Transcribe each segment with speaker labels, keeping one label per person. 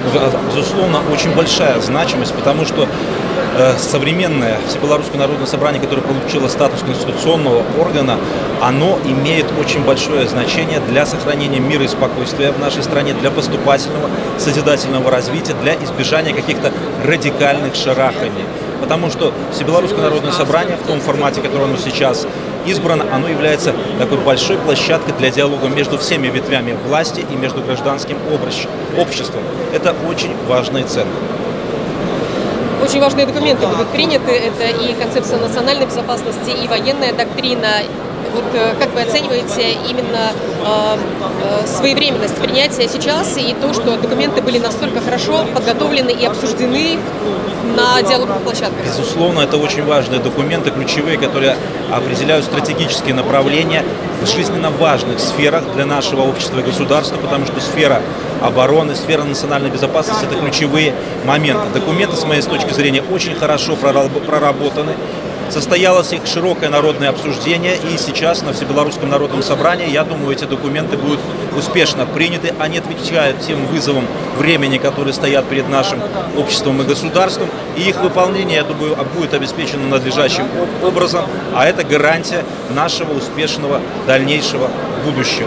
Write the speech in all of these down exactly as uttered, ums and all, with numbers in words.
Speaker 1: Безусловно, очень большая значимость, потому что э, современное Всебелорусское народное собрание, которое получило статус конституционного органа, оно имеет очень большое значение для сохранения мира и спокойствия в нашей стране, для поступательного, созидательного развития, для избежания каких-то радикальных шараханий. Потому что Всебелорусское народное собрание в том формате, который оно сейчас избрано, оно является такой большой площадкой для диалога между всеми ветвями власти и между гражданским обществом. Это очень важно и ценно.
Speaker 2: Очень важные документы будут приняты. Это и концепция национальной безопасности, и военная доктрина. Вот как вы оцениваете именно э, своевременность принятия сейчас и то, что документы были настолько хорошо подготовлены и обсуждены на диалоговых площадках?
Speaker 1: Безусловно, это очень важные документы, ключевые, которые определяют стратегические направления в жизненно важных сферах для нашего общества и государства, потому что сфера обороны, сфера национальной безопасности – это ключевые моменты. Документы, с моей точки зрения, очень хорошо проработаны. Состоялось их широкое народное обсуждение, и сейчас на Всебелорусском народном собрании, я думаю, эти документы будут успешно приняты. Они отвечают тем вызовам времени, которые стоят перед нашим обществом и государством, и их выполнение, я думаю, будет обеспечено надлежащим образом, а это гарантия нашего успешного дальнейшего будущего.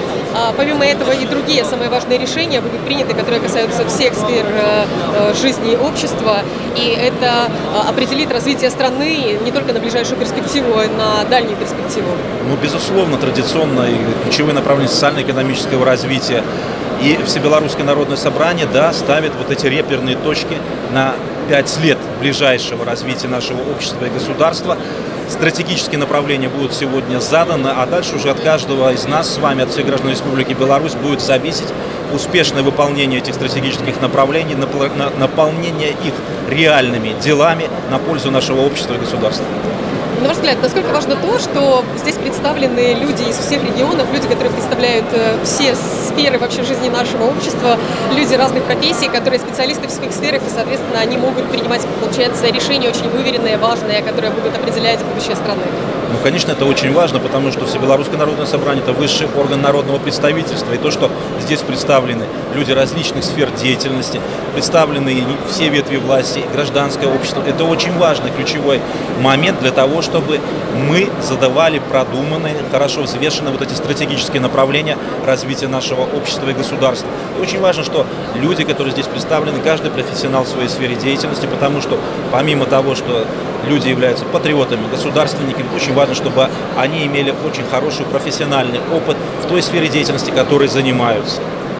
Speaker 2: А помимо этого и другие самые важные решения будут приняты, которые касаются всех сфер э, жизни общества, и это определит развитие страны не только на ближайшую перспективу, а и на дальнюю перспективу.
Speaker 1: Ну, безусловно, традиционно и ключевые направления социально-экономического развития. И Всебелорусское народное собрание, да, ставит вот эти реперные точки на пять лет ближайшего развития нашего общества и государства. Стратегические направления будут сегодня заданы, а дальше уже от каждого из нас с вами, от всех граждан Республики Беларусь, будет зависеть успешное выполнение этих стратегических направлений, наполнение их реальными делами на пользу нашего общества и государства.
Speaker 2: На ваш взгляд, насколько важно то, что здесь представлены люди из всех регионов, люди, которые представляют все сферы вообще жизни нашего общества, люди разных профессий, которые специалисты в своих сферах, и, соответственно, они могут принимать, получается, решения очень выверенные, важные, которые будут определять будущее страны?
Speaker 1: Ну, конечно, это очень важно, потому что Всебелорусское народное собрание – это высший орган народного представительства. И то, что здесь представлены люди различных сфер деятельности, представлены все ветви власти, гражданское общество, это очень важный, ключевой момент для того, чтобы мы задавали продуманные, хорошо взвешенные вот эти стратегические направления развития нашего общества и государства. И очень важно, что люди, которые здесь представлены, каждый профессионал в своей сфере деятельности, потому что помимо того, что люди являются патриотами, государственниками, очень важно, чтобы они имели очень хороший профессиональный опыт в той сфере деятельности, которой занимаются.